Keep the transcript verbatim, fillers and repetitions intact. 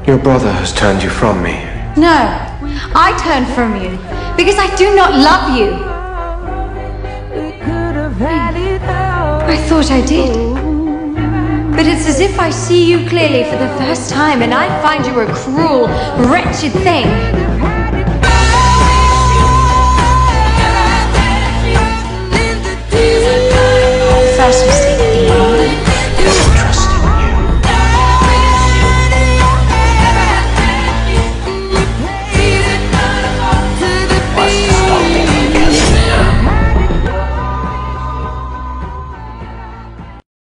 Your brother has turned you from me. No, I turned from you because I do not love you. I thought I did. But it's as if I see you clearly for the first time and I find you a cruel, wretched thing.